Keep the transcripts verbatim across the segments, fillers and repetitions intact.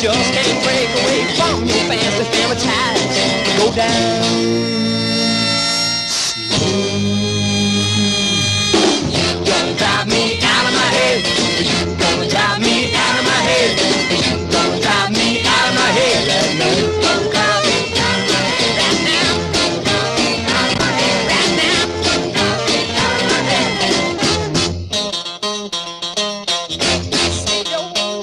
just can't break away from your fancy family ties. Go down slow. You gonna drive me out of my head. You gonna drive me out of my head. You gonna drive me out of my head. You gonna drive me out of my head right now. You gonna drive me out of my head right now. You gonna drive me out of my head. Say no.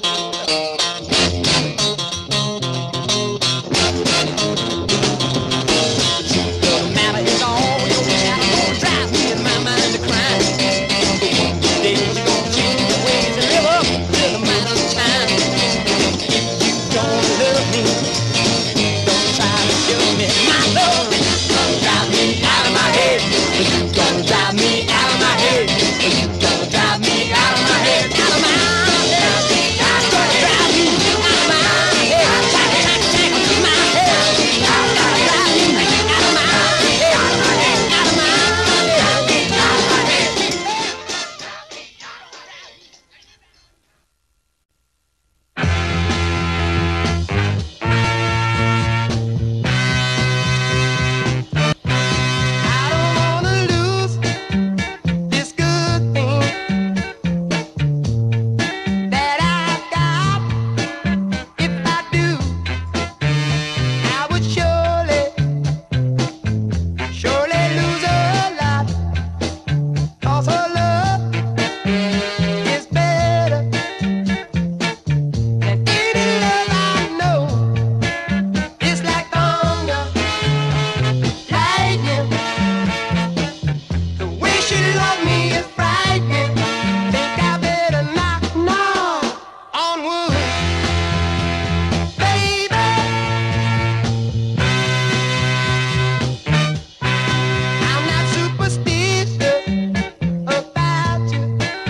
The matter is all your shadow gonna drive me in my mind to crime. One day you're gonna change your ways and live up to the matter of time. If you don't love me, don't try to show me my love. You're gonna drive me out of my head. You're gonna drive me out of my head. You're gonna drive me out of my head. Out of my head. I'm gonna drive you out of my head. Tack, tack, tack, my head. I'm gonna drive you out of my head. Out of my head. Out of my head. Out of my head. I don't wanna lose this good thing that I've got. If I do, I would surely, surely lose a lot. 'Cause her love is better than any love I know. It's like thunder, lightning. The way she loved me is frightening. Think I better knock, knock on wood, baby. I'm not superstitious about you.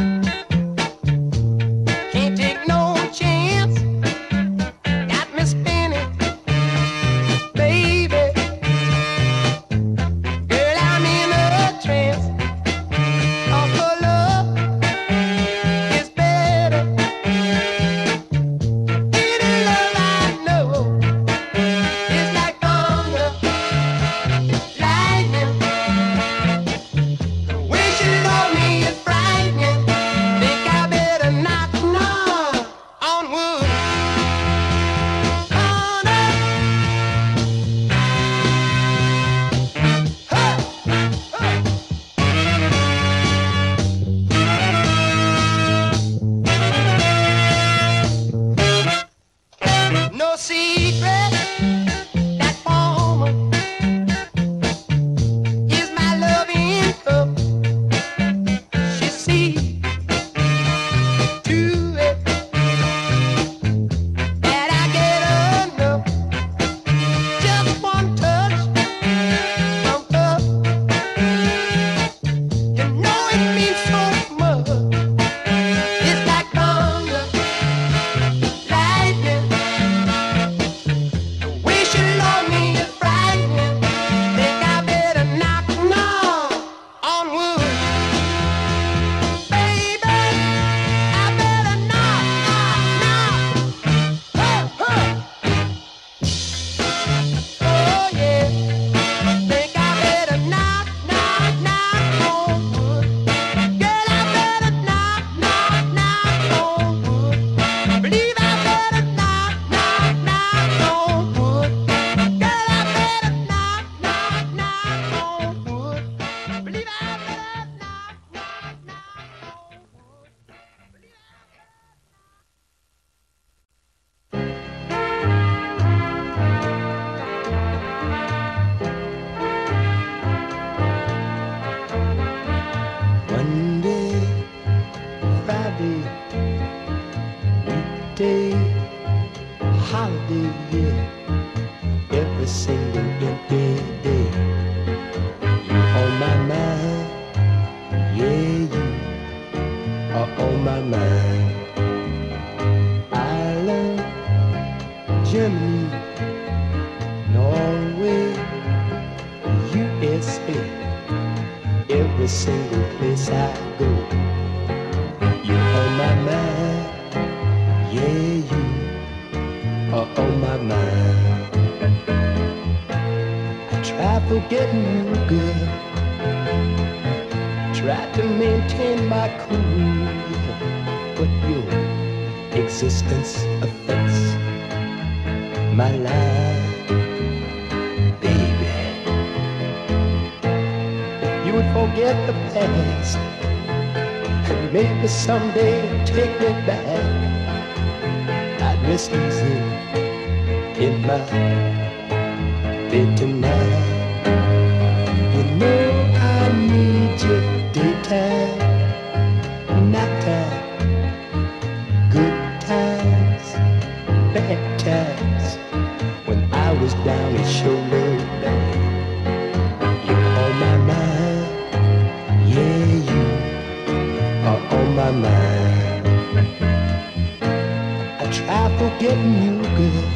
Can't take no chance. Got me spinning, baby. Girl, I'm in a trance. 'Cause her love is better than any love I know. It's like thunder, lightning. The way she loved me is frightening. Think I better knock, knock on wood. Thunder. Huh, huh. No secret, that woman is my loving cup. She sees to it that I get enough. Just one touch from her, you know it means so much. It's like thunder, lightning. The way she loved me is frightening. Think I better knock, knock on wood, baby. I better knock, knock, knock. Huh, huh. Oh yeah. Think I better knock, knock, knock on wood. Girl, I better knock, knock, knock on wood. Believe I better knock, knock, knock on wood. Girl, I better knock, knock, knock on wood. Believe I better knock, knock, knock on wood. Monday, Friday, weekday, holiday, yeah. Every single empty day. You on my mind, yeah, you are on my mind. Ireland, Germany, Norway, U S A. Every single place I go, you're on my mind, yeah, you are on my mind. I try forgetting you, girl. Try to maintain my cool, but your existence affects my life, baby. If you would forget the past and maybe someday take me back, I'd rest easy in my bed tonight. You know I need you daytime, nighttime, good times, bad times. When I was down and shoulder down, you're on my mind. Yeah, you are on my mind. I try forgetting you, girl.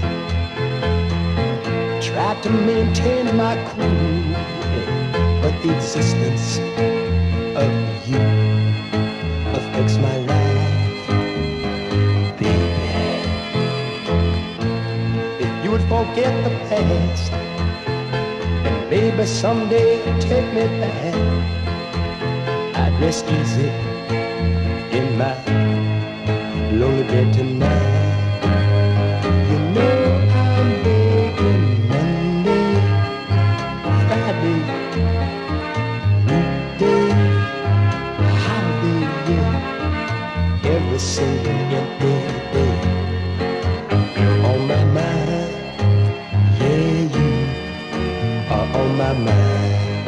Try to maintain my cool, but the existence of you affects my life, baby. If you would forget the past and maybe someday take me back, I'd rest easy in my lonely bed tonight. You know I'm begging Monday, Friday, weekday, holiday, yeah, every single empty day. You're on my mind, yeah, you are on my mind.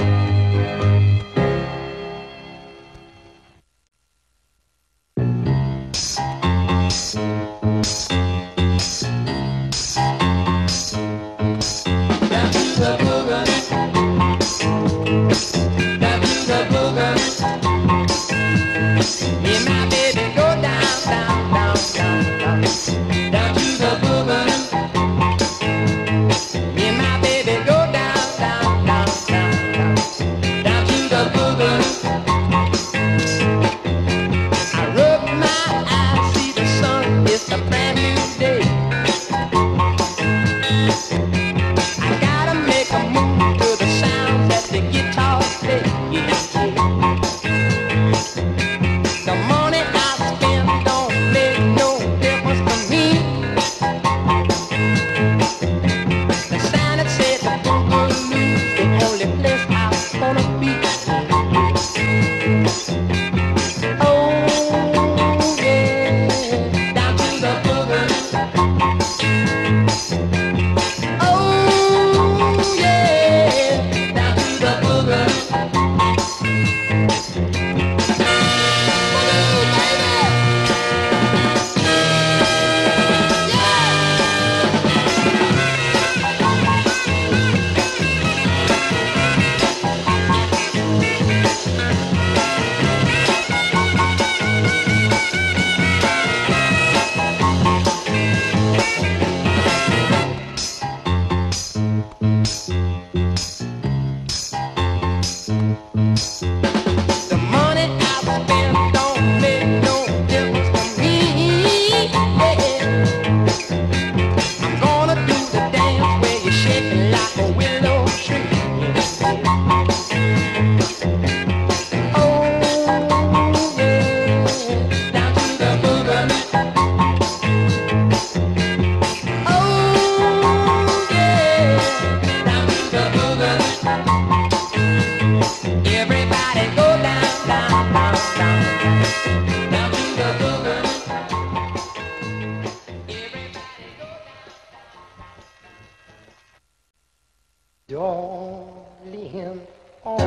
Darling, all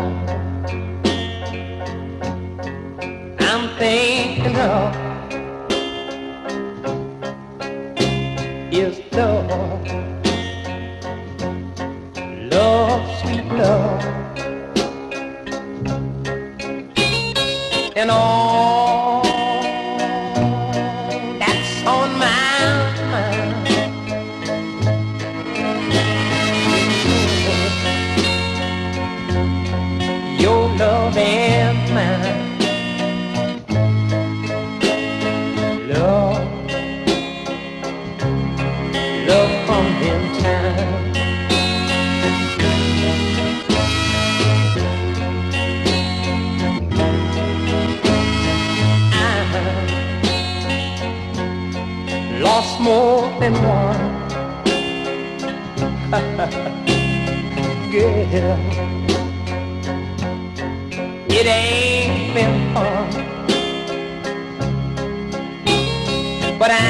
I'm thinking of is love, love, sweet love, and all that's on my mind. Your love and mine, love, love lost more than one. Girl, it ain't been fun, but I,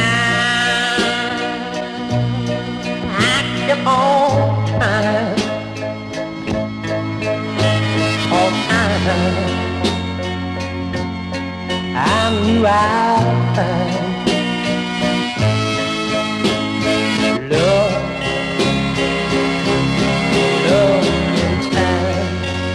I kept on trying. All time I knew I'd find love, love in time.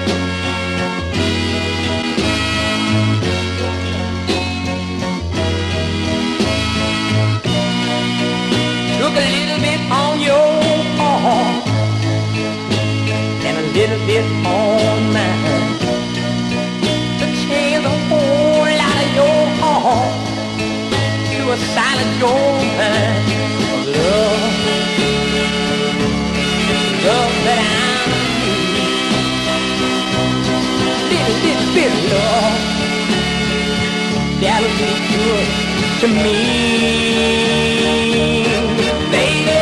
Took a little bit on your heart and a little bit on mine to change the whole lot of your heart to a silent gold mine of love, love that I need, little, little bit of love that'll be good to me, baby.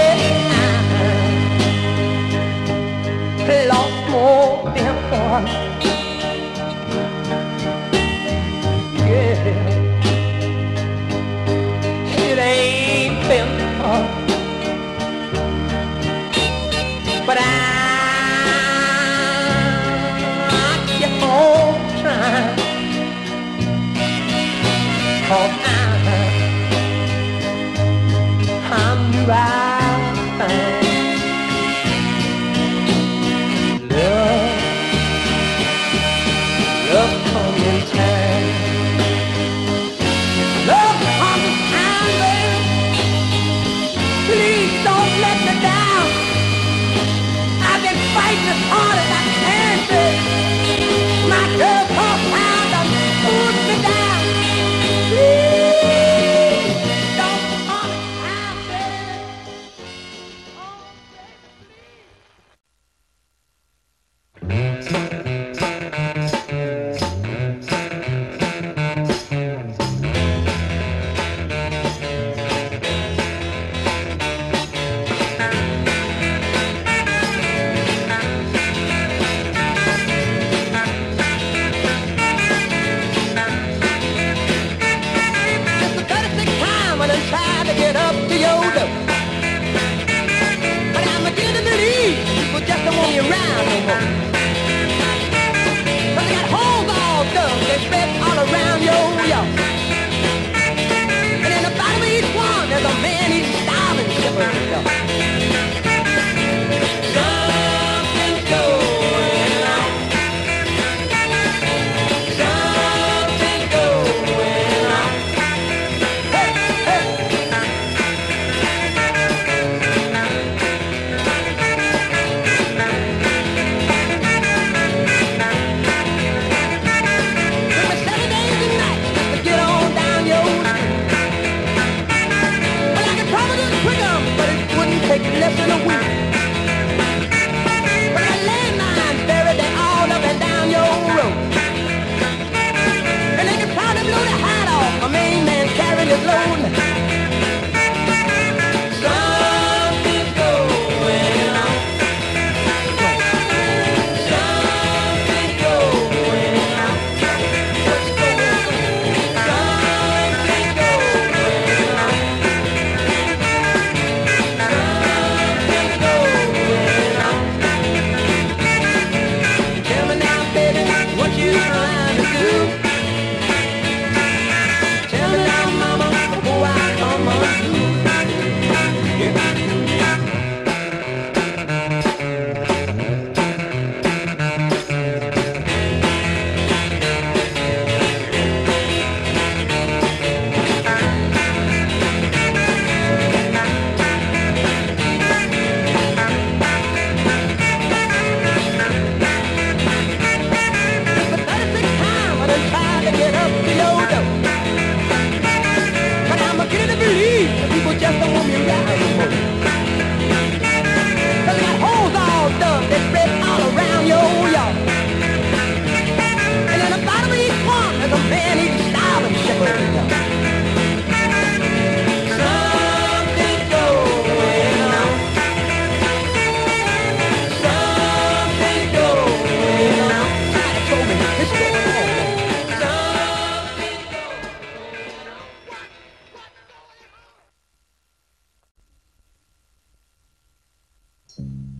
I lost more than one. Yeah, it ain't been fun, but I, I kept on trying. 'Cause I, I knew I'd find love, love comes in time. Love comes in time, baby. Please don't let me down. I've been fighting as hard as I can, baby. My girl called town done put me down. Please don't come in time, baby. Oh, it's the thirty-sixth time when I tried to get up to your door. But I'm beginning to believe people just don't want you around no more. 'Cause they got holes all dug, they spread all around your yard. And in the bottom of each one, there's a man he's starving shivering to death. Something's going on. Something's going on. Hey, hey.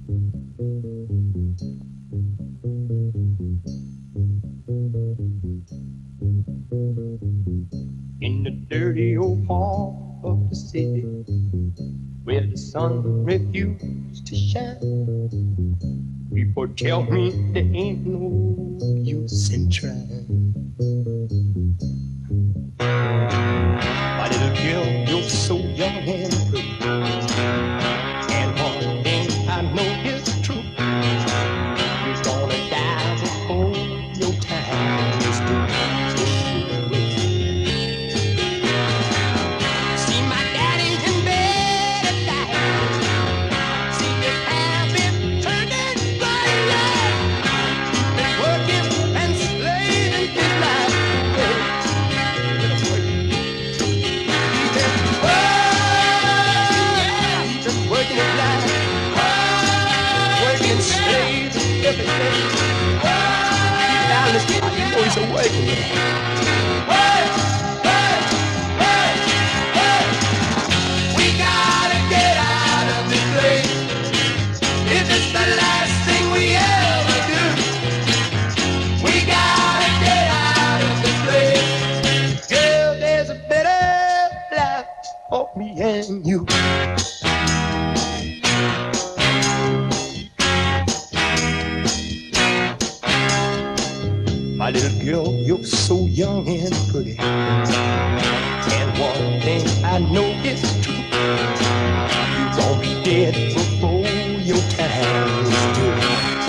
In the dirty old part of the city where the sun refused to shine, people tell me there ain't no use in trying. My little girl, you're so young and pretty, and one thing I know is true, you're gonna die before your time is through. See my daddy in bed at night, see his hair been turning bright, been working and slaving his life. Working his life, working slave every day. Deep down in his heart, you know he's a working man. Work, work, work, work. We gotta get out of this place. If it's the last thing we ever do, we gotta get out of this place. Girl, there's a better life for me and you. My little girl, you're so young and pretty, and one thing I know is true, you won't be dead before your time is through.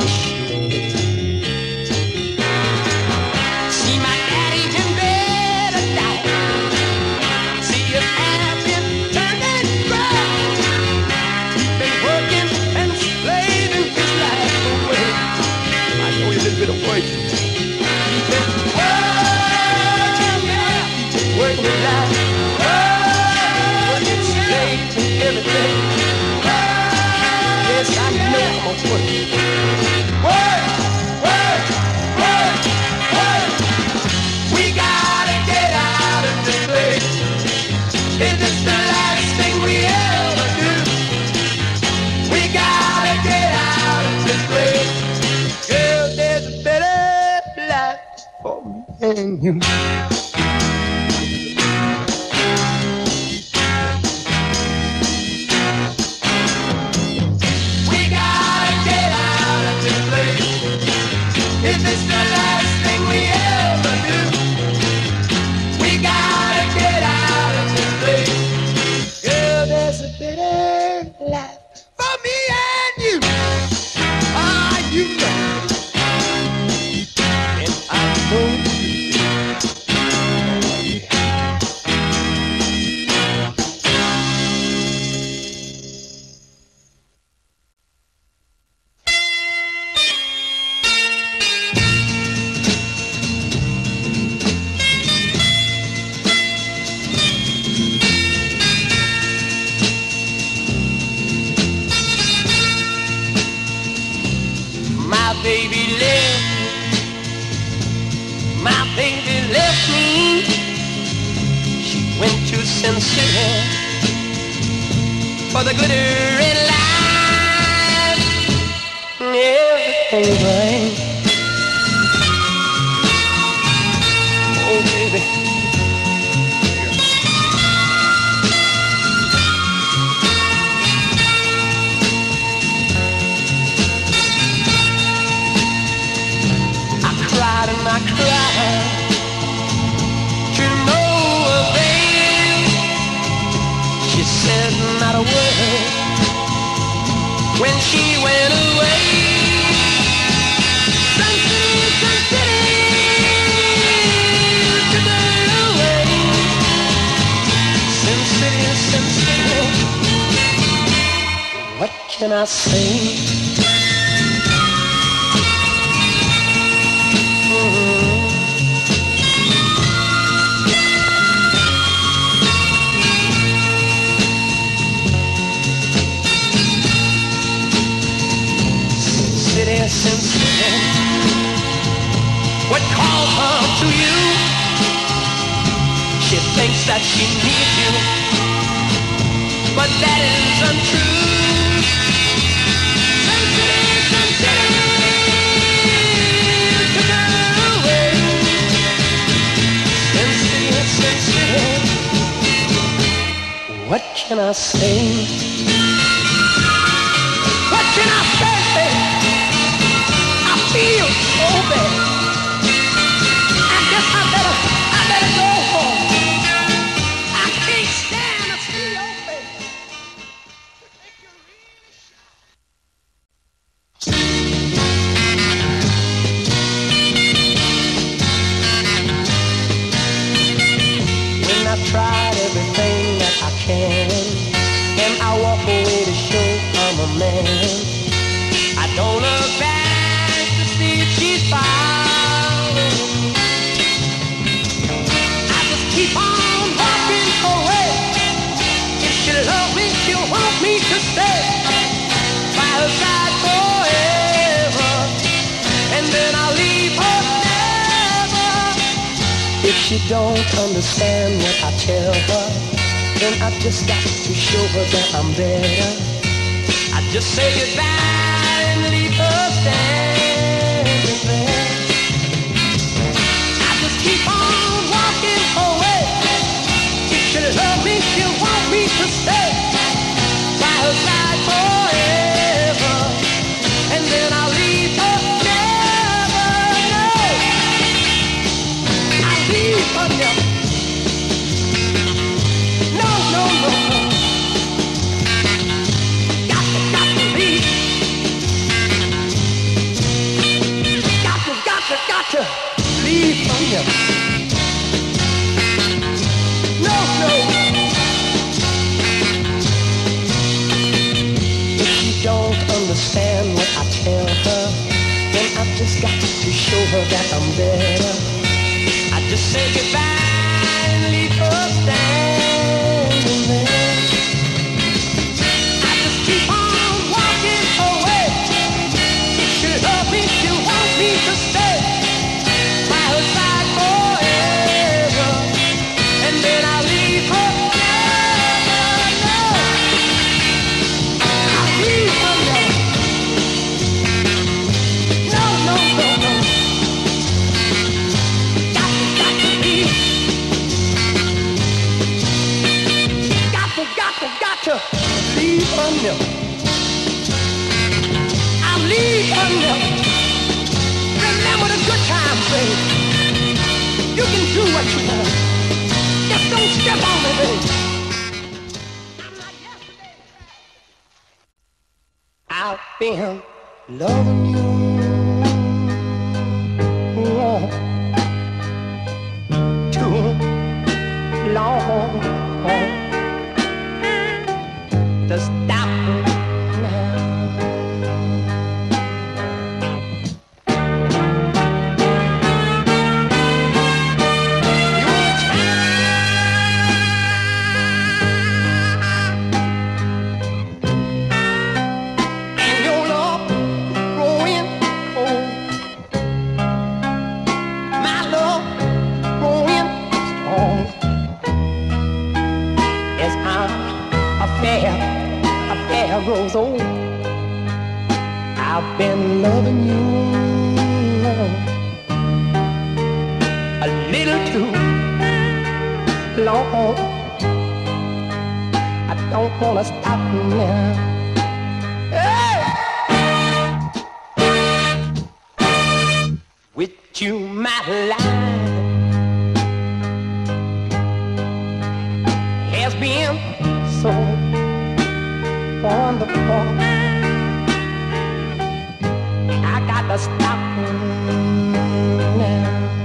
See my daddy in bed at night, see his hair been turning bright, he's been working and slaving his life away. I know a little bit of working. Working it out, working straight and everything. Yes, I know I'm gonna work. Work, work, work, work. We gotta get out of this place. If it's the last thing we ever do, we gotta get out of this place. Girl, there's a better life for me and you. If it's the last thing we ever do, we gotta get out of this place. Girl, there's a better life for me and you. Ah, you know, and I know you. Baby left me, my baby left me. She went to Sin City for the glitter in life, everything right. Oh baby, I cried to no avail. She said not a word when she went away. Sun City, Sun City, to the away. Sin City, Sin City, what can I say? Sin City, what calls her to you? She thinks that she needs you, but that is untrue. Sin What can I say? What can I say? I feel so bad. I guess I better, I better go home. I can't stand to see your face. When I've tried everything that I can, and I walk away to show I'm a man, I don't look back to see if she's following me. I just keep on walking away. If she loves me, she'll want me to stay by her side forever, and then I'll leave her never. If she don't understand what I tell her, then I just got to show her that I'm better. I just say goodbye and leave her standing there. I just keep on walking away. If she loves me, she'll want me to stay by her side forever, and then I'll leave her never. No, I'll leave her never. No, no, no, no. Got to, got to leave. Got to, got to, got to leave from you. No, no. If she don't understand what I tell her, then I've just got to show her that I'm better. I just say goodbye and leave her standing there. I just keep on walking away. If she loves me, she'll want me to stay by her side forever, and then I'll leave her never. No, I'll leave her never. No, no, no, no. Got to, got to leave. Got to, got to, got to leave her never. I'll leave her never. Remember the good times, baby. You can do what you want. Just don't step on me, baby. I'm not yesterday. I've been loving you oh, too long to stop now. And your love growing cold, my love growing strong. As our affair, affair grows old, I've been loving you a little too long. I don't wanna stop now. Hey! With you, my life has been so wonderful. I gotta stop now.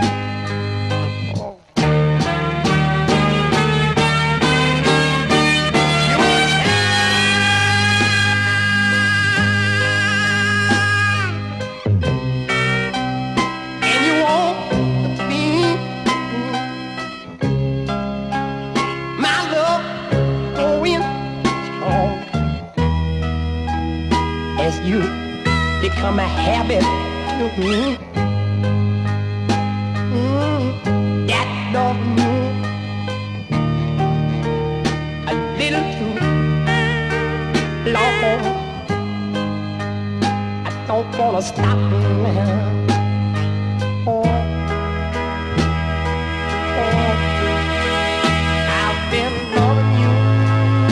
You become a habit to me. Mm, that love you a little too long. I don't wanna stop now. Oh, oh, I've been loving you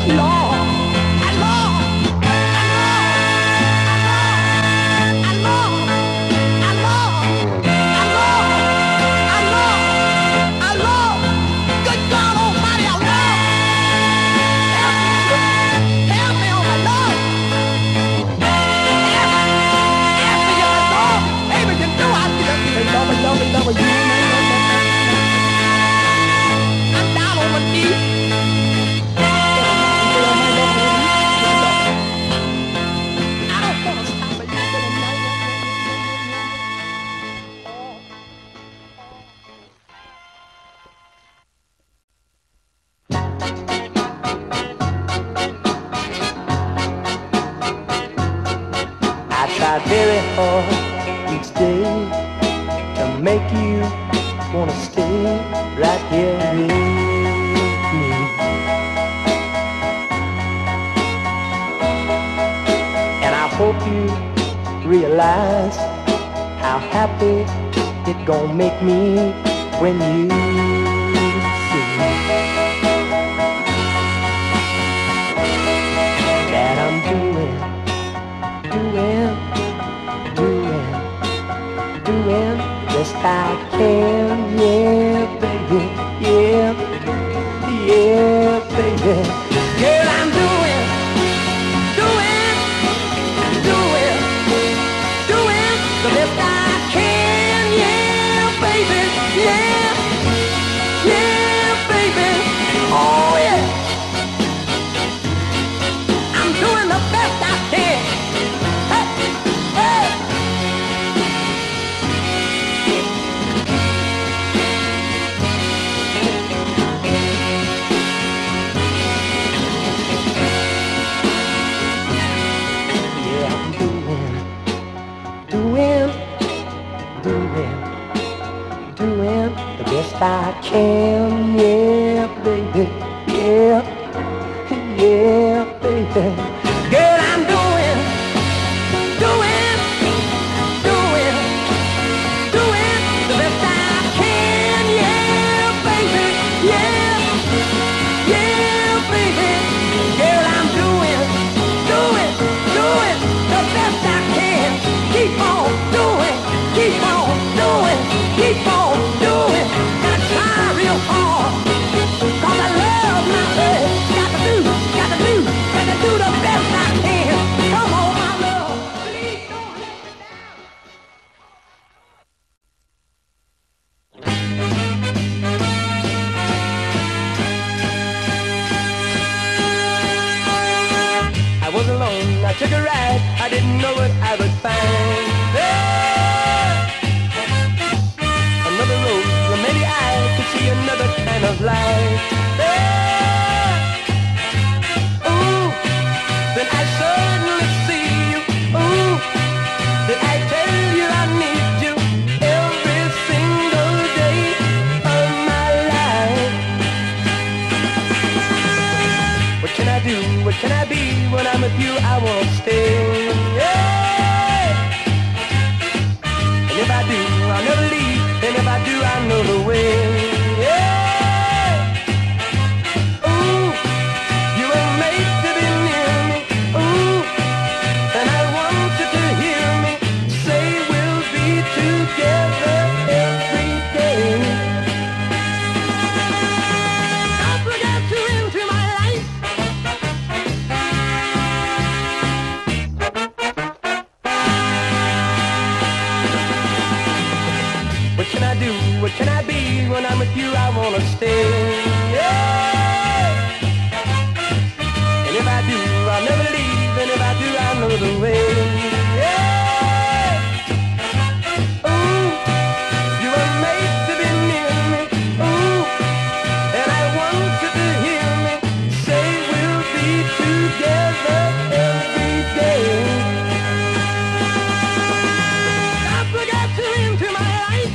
Try very hard each day to make you wanna stay right here with me. And I hope you realize how happy it gon' make me when you see that I'm doing, doing doing best I can, yeah, baby, yeah, yeah, baby. Girl, I'm doing, doing, doing, doing the best I can, yeah, baby, yeah, yeah, baby, oh yeah. I'm doing the best I can. Hey, hey. Best I can, yeah, baby, yeah, yeah, baby. Girl, I'm doing, doing, doing, doing the best I can, yeah, baby, yeah, yeah, baby. Girl, I'm doing, doing, doing the best I can. Keep on doing, keep on doing, keep on doing. Real hard, 'cause I love myself. Got to do, got to do, got to do the best I can. Come on, my love, please don't let me down. I was alone, I took a ride, I didn't know what I would find. Hey! Another road, well maybe I could see another kind of life. Yeah. Ooh, then I suddenly see you. Ooh, then I tell you I need you every single day of my life. What can I do? What can I be? When I'm with you, I won't stay. Yeah. And if I do, I'll never leave. And if I do, I know the way. Yeah. Ooh, you were made to be near me. Ooh, and I want you to hear me say we'll be together every day. Don't forget to enter my life. What can I do? What can I be? When I'm with you, I wanna stay. Yeah. And if I do, I'll never leave. And if I do, I know the way. Yeah. Ooh, you were made to be near me. Ooh, and I want you to hear me say we'll be together every day. Don't forget to enter my life.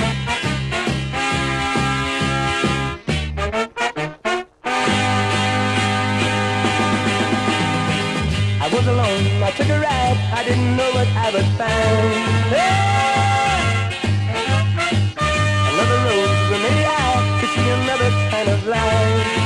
I was alone, I took a ride, I didn't know what I would find. Hey! Another road, where maybe I could see another kind of life.